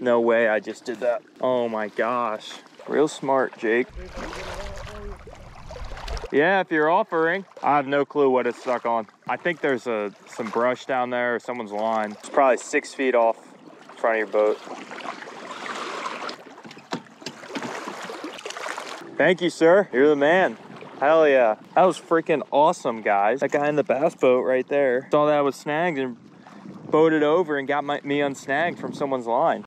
No way I just did that. Oh my gosh. Real smart, Jake. Yeah, if you're offering. I have no clue what it's stuck on. I think there's some brush down there or someone's line. It's probably 6 feet off in front of your boat. Thank you, sir. You're the man. Hell yeah. That was freaking awesome, guys. That guy in the bass boat right there saw that I was snagged and boated over and got me unsnagged from someone's line.